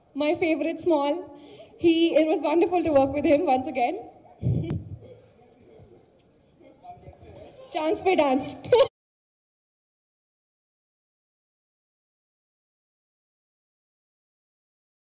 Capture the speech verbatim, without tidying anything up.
my favorite Small. He, it was wonderful to work with him once again. Chance pe dance.